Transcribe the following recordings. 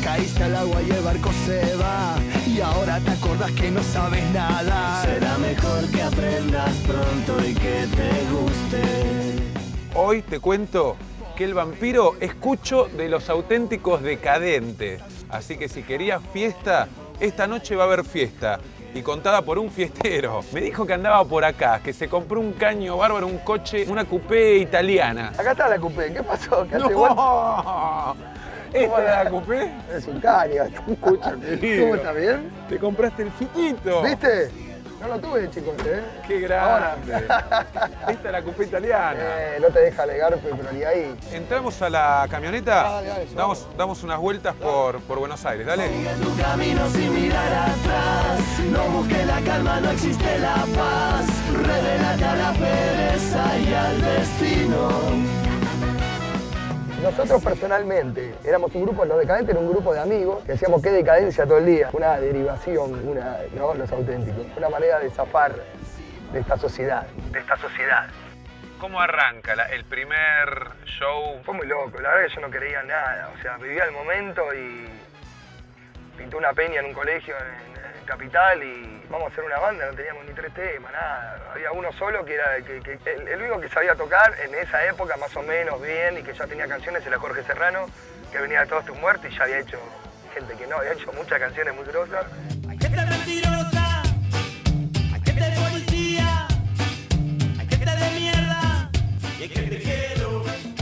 caíste al agua y el barco se va. Y ahora te acordás que no sabes nada. Será mejor que aprendas pronto y que te guste. Hoy te cuento que el vampiro es Cucho de Los Auténticos Decadentes. Así que si querías fiesta, esta noche va a haber fiesta. Y contada por un fiestero. Me dijo que andaba por acá, que se compró un caño bárbaro, un coche, una coupé italiana. Acá está la coupé, ¿qué pasó? ¿Qué hace ¡No! ¿Esta es la coupé? Es un caño. Escucha, querido. ¿Cómo está bien? Te compraste el fitito. ¿Viste? No lo tuve, chicos, ¿eh? ¡Qué grande! Esta es la coupé italiana. No te deja alegar, pero ni ahí. Entramos a la camioneta, Dale, damos unas vueltas por Buenos Aires, dale. Sigue tu camino sin mirar atrás. No busques la calma, no existe la paz. Revélate a la pereza y al destino. Nosotros personalmente éramos un grupo, Los Decadentes era un grupo de amigos que decíamos qué decadencia todo el día. Una derivación, ¿no? Los Auténticos. Una manera de zafar de esta sociedad. ¿Cómo arranca el primer show? Fue muy loco, la verdad que yo no creía en nada. O sea, vivía el momento y pinté una peña en un colegio en Capital y vamos a hacer una banda, no teníamos ni 3 temas, nada. Había uno solo que era el único que sabía tocar en esa época más o menos bien y que ya tenía canciones, era Jorge Serrano, que venía de Todos tus muertos y ya había hecho, gente que no, había hecho muchas canciones muy grosas. Hay gente mentirosa, hay gente de policía, hay gente de mierda y hay gente que no.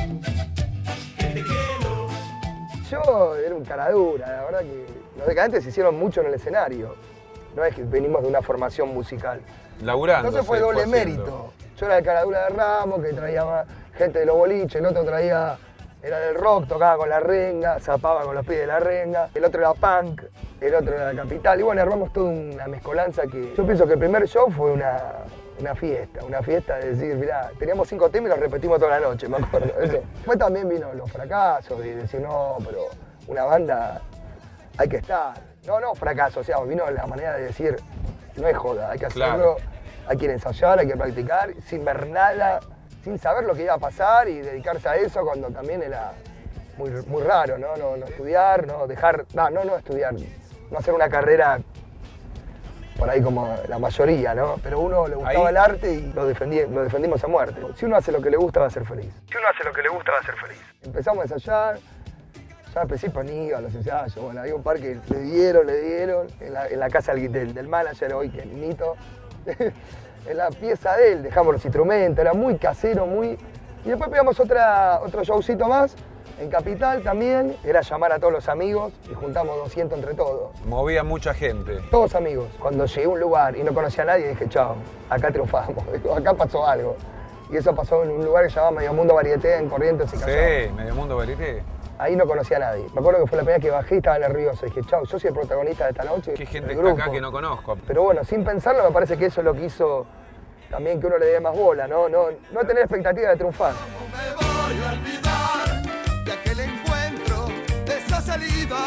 Yo era un cara dura, la verdad que Los Decadentes se hicieron mucho en el escenario. No es que venimos de una formación musical. Laburando. Entonces fue doble mérito. Yo era el cara dura de Ramos, que traía más gente de los boliches, el otro era del rock, tocaba con la renga, zapaba con los pies de la renga, el otro era punk, el otro era de Capital. Y bueno, armamos toda una mezcolanza que yo pienso que el primer show fue una fiesta de decir, mirá, teníamos 5 temas y los repetimos toda la noche, me acuerdo. Eso. Después también vino los fracasos y decir, no, pero una banda hay que estar. No fracaso, o sea, vino la manera de decir, no es joda, hay que hacerlo, hay que ir a ensayar, hay que practicar, sin ver nada, sin saber lo que iba a pasar y dedicarse a eso cuando también era muy raro, ¿no? No estudiar, no dejar, no estudiar, no hacer una carrera por ahí como la mayoría, ¿no? Pero uno le gustaba el arte y lo defendimos a muerte. Si uno hace lo que le gusta, va a ser feliz. Empezamos a ensayar. Ya al principio ni iba a los ensayos, bueno, había un par que le dieron en la casa del manager hoy, que es Nito, en la pieza de él, dejamos los instrumentos, era muy casero, Y después pegamos otro showcito más, en Capital también, era llamar a todos los amigos y juntamos 200 entre todos. Movía mucha gente. Todos amigos. Cuando llegué a un lugar y no conocía a nadie, dije, chao, acá triunfamos, acá pasó algo. Y eso pasó en un lugar que se llama Medio Mundo Varieté, en Corrientes y Callao. Sí, Medio Mundo Varieté. Ahí no conocía a nadie. Me acuerdo que fue la primera vez que bajé y estaba nervioso. Dije, chau, yo soy el protagonista de esta noche. Qué gente está acá que no conozco. Pero bueno, sin pensarlo, me parece que eso es lo que hizo también que uno le dé más bola, no tener expectativa de triunfar. ¿Cómo me voy a olvidar de aquel encuentro, de esa salida?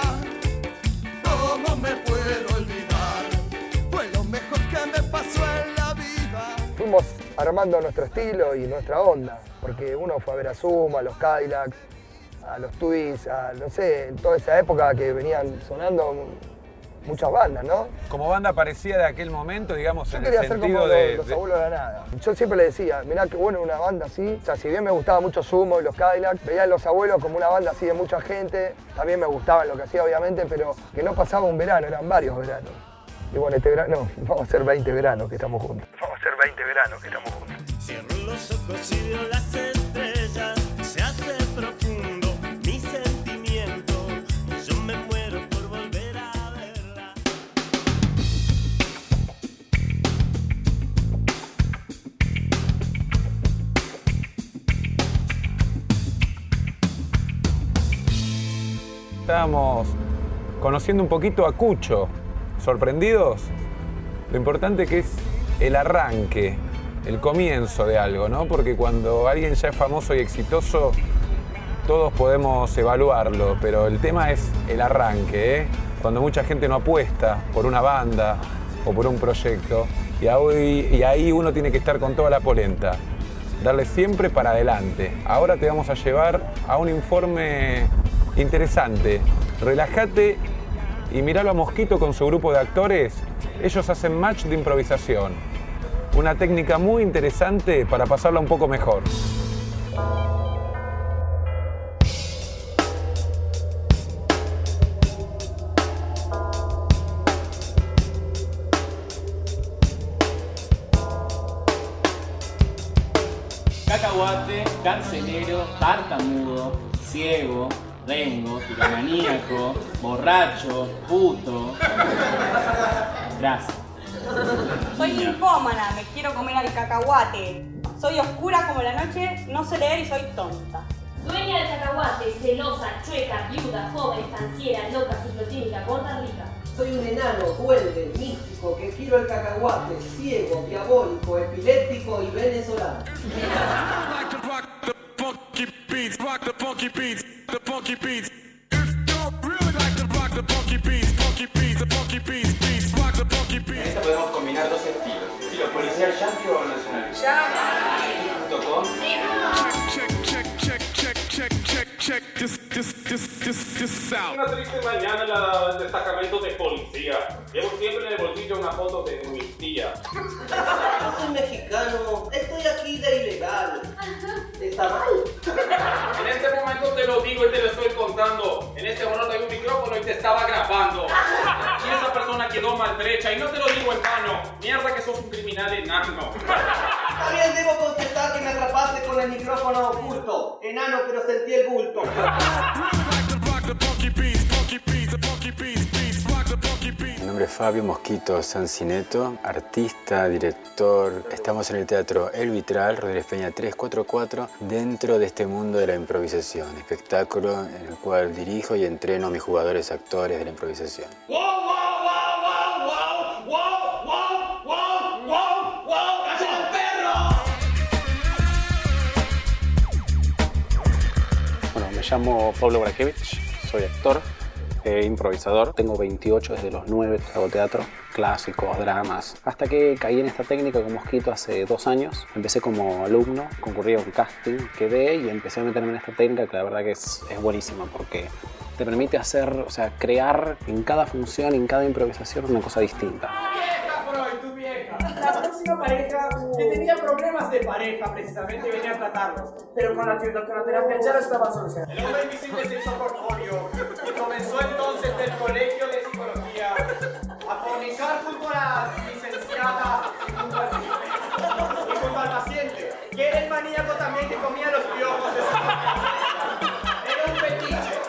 ¿Cómo me puedo olvidar? Fue lo mejor que me pasó en la vida. Fuimos armando nuestro estilo y nuestra onda, porque uno fue a ver a Suma, a los Cadillacs, a los Twists, no sé, en toda esa época que venían sonando muchas bandas, ¿no? Como banda parecía de aquel momento, digamos, yo en quería el ser sentido como de... los abuelos de la nada. Yo siempre le decía, mirá qué bueno una banda así. O sea, si bien me gustaba mucho Sumo y los Cadillacs, veía a Los Abuelos como una banda así de mucha gente. También me gustaba lo que hacía, obviamente, pero que no pasaba un verano, eran varios veranos. Y bueno, este verano, vamos a hacer 20 veranos que estamos juntos. Cierro los ojos y veo las estrellas, se hace profundo mi sentimiento, y yo me muero por volver a verla. Estábamos conociendo un poquito a Cucho, sorprendidos. Lo importante que es el arranque, el comienzo de algo, ¿no? Porque cuando alguien ya es famoso y exitoso, todos podemos evaluarlo, pero el tema es el arranque, ¿eh? Cuando mucha gente no apuesta por una banda o por un proyecto, y ahí uno tiene que estar con toda la polenta, darle siempre para adelante. Ahora te vamos a llevar a un informe interesante Relájate y miralo a Mosquito con su grupo de actores. Ellos hacen match de improvisación. Una técnica muy interesante para pasarla un poco mejor. Cacahuate, carcelero, tartamudo, ciego, rengo, piramaníaco, borracho, puto. Gracias. Soy ninfómana, me quiero comer al cacahuate. Soy oscura como la noche, no sé leer y soy tonta. Dueña del cacahuate, celosa, chueca, viuda, joven, estanciera, loca, ciclotímica, gorda, rica. Soy un enano, duende, místico, que quiero el cacahuate, ciego, diabólico, epiléptico y venezolano. En esta podemos combinar dos estilos. ¿Estilo policial yankee o nacional? ¿Tocó? Una triste mañana en el destacamento de policía. Llevo siempre en el bolsillo una foto de mi tía. Yo soy mexicano, estoy aquí de ilegal. ¿Está mal? En este momento te lo digo y te lo estoy contando. En este momento hay un micrófono y te estaba grabando. Y esa persona quedó maltrecha y no te lo digo en vano. Mierda que sos un criminal enano. También debo confesar que me atrapaste con el micrófono oculto. Enano, pero sentí el bulto. Mi nombre es Fabio Mosquito Sancineto, artista, director. Estamos en el Teatro El Vitral, Rodríguez Peña 344, dentro de este mundo de la improvisación, espectáculo en el cual dirijo y entreno a mis jugadores actores de la improvisación. ¡Wow, wow, wow, wow, wow, wow, wow, wow, wow, wow! ¡Cállate el perro! Bueno, me llamo Pablo Brakevich, soy actor. Improvisador, tengo 28, desde los 9 hago teatro, clásicos, dramas, hasta que caí en esta técnica con Mosquito hace 2 años. Empecé como alumno, concurrí a un casting, quedé y empecé a meterme en esta técnica que la verdad que es buenísima porque te permite hacer, o sea, crear en cada función, en cada improvisación una cosa distinta. Tu vieja. La próxima pareja que tenía problemas de pareja precisamente venía a tratarlos, pero con la terapia ya lo estaban solucionando. El hombre invisible se hizo portfolio y comenzó entonces del colegio de psicología a fornicar junto a la licenciada y junto al paciente, que era el maníaco también que comía los piojos de su paciente. Era un fetiche.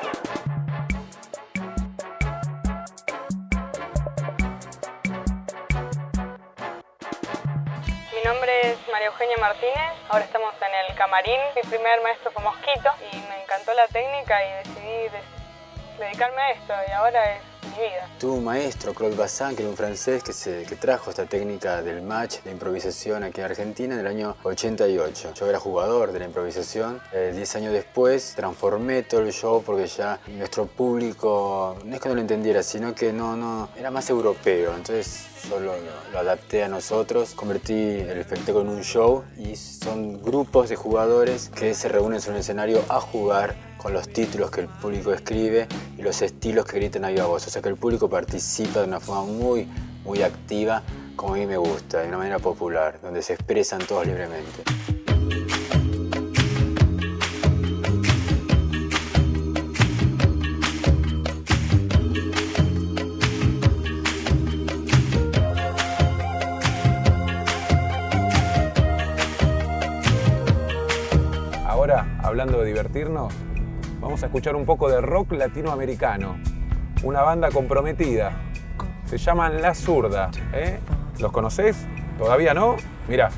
Mi nombre es María Eugenia Martínez, ahora estamos en el camarín. Mi primer maestro fue Mosquito y me encantó la técnica y decidí dedicarme a esto y ahora es mi vida. Tuve un maestro, Claude Bazin, que era un francés que trajo esta técnica del match, de improvisación aquí en Argentina en el año 88. Yo era jugador de la improvisación. 10 años después transformé todo el show porque ya nuestro público, no es que no lo entendiera, sino que no era más europeo. Entonces yo lo adapté a nosotros, convertí el espectáculo en un show y son grupos de jugadores que se reúnen sobre un escenario a jugar con los títulos que el público escribe y los estilos que gritan a viva voz. O sea que el público participa de una forma muy activa, como a mí me gusta, de una manera popular, donde se expresan todos libremente. Ahora, hablando de divertirnos, vamos a escuchar un poco de rock latinoamericano. Una banda comprometida. Se llaman La Zurda. ¿Los conocés? ¿Todavía no? Mirá.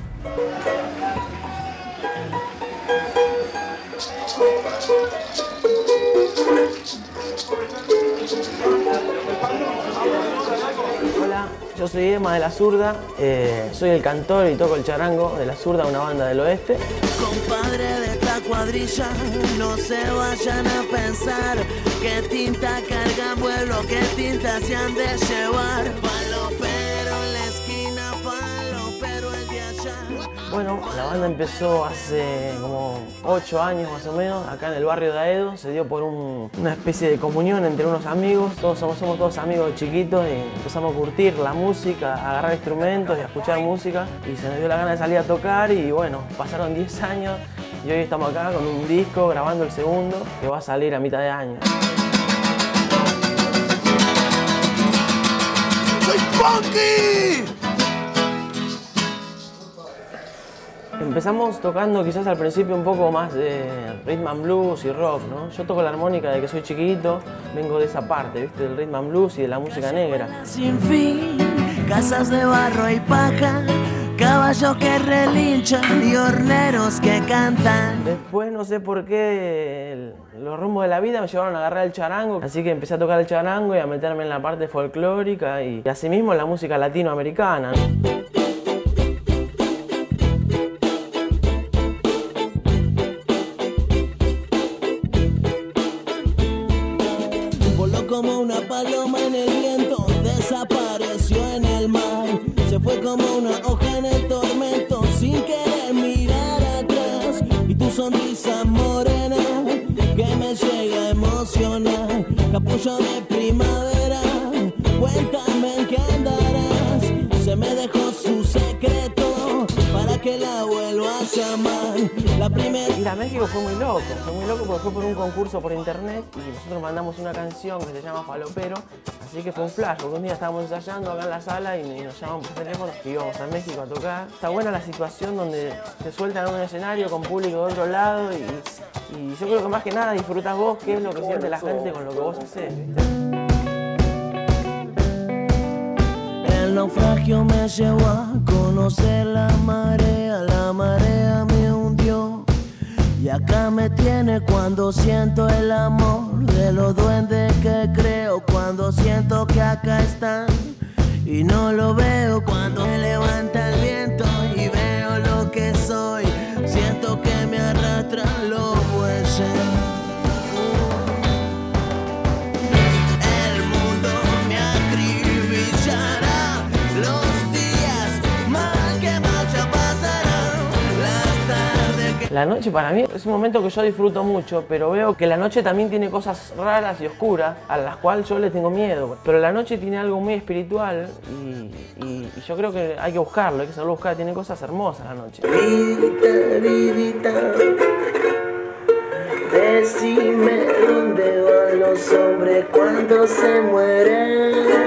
Hola, yo soy Emma de La Zurda, soy el cantor y toco el charango de La Zurda, una banda del oeste. Compadre de esta cuadrilla, no se vayan a pensar que tinta cargan vuelo, que tinta se han de llevar. Falopero en la esquina, falopero el de allá. Bueno, la banda empezó hace como 8 años más o menos, acá en el barrio de Aedo. Se dio por una especie de comunión entre unos amigos. Somos todos amigos chiquitos y empezamos a curtir la música, a agarrar instrumentos y a escuchar música. Y se nos dio la gana de salir a tocar y bueno, pasaron 10 años y hoy estamos acá con un disco, grabando el segundo, que va a salir a mitad de año. ¡Soy funky! Empezamos tocando quizás al principio un poco más de rhythm and blues y rock, ¿no? Yo toco la armónica desde que soy chiquito, vengo de esa parte, ¿viste? Del rhythm and blues y de la música negra. Sin fin, casas de barro y paja, caballos que relinchan y horneros que cantan. Después no sé por qué los rumbos de la vida me llevaron a agarrar el charango, así que empecé a tocar el charango y a meterme en la parte folclórica y asimismo en la música latinoamericana. Como una paloma en el viento, desapareció en el mar. Se fue como una hoja en el tormento, sin querer mirar atrás. Y tu sonrisa morena, que me llega a emocionar. Capullo de primavera, cuéntame en qué andarás. Se me dejó su secreto, para que la vuelva a llamar. La primera... Ir a México fue muy loco porque fue por un concurso por internet y nosotros mandamos una canción que se llama Falopero, así que fue un flash, porque un día estábamos ensayando acá en la sala y nos llamaban por teléfono y íbamos a México a tocar. Está buena la situación donde te sueltan en un escenario con público de otro lado y yo creo que más que nada disfrutas vos qué es lo que siente la gente con lo que vos haces, ¿viste? El naufragio me llevó a conocer la marea me hundió. Y acá me tiene cuando siento el amor de los duendes que creo, cuando siento que acá están y no lo veo, cuando me levanta el viento y veo lo que soy, siento que me arrastran los bueyes. El mundo me acribillará, los días mal que mal ya pasarán, las tardes que... La noche para mí es un momento que yo disfruto mucho, pero veo que la noche también tiene cosas raras y oscuras a las cuales yo le tengo miedo. Pero la noche tiene algo muy espiritual y yo creo que hay que buscarlo, hay que saberlo buscar, tiene cosas hermosas la noche. Vidita, decime dónde van los hombres cuando se mueren.